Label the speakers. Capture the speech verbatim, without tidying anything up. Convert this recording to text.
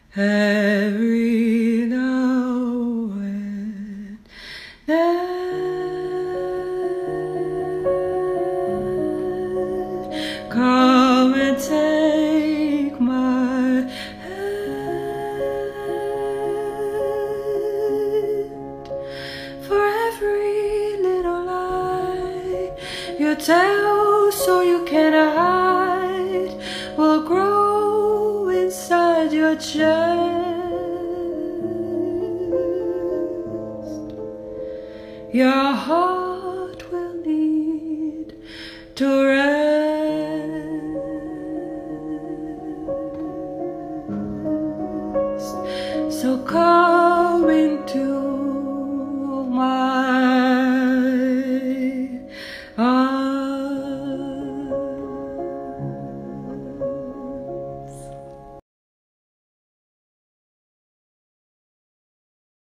Speaker 1: every now and then. Come and take my hand. For every little lie you tell so you can hide will grow inside your chest. Your heart will lead to rest. So come into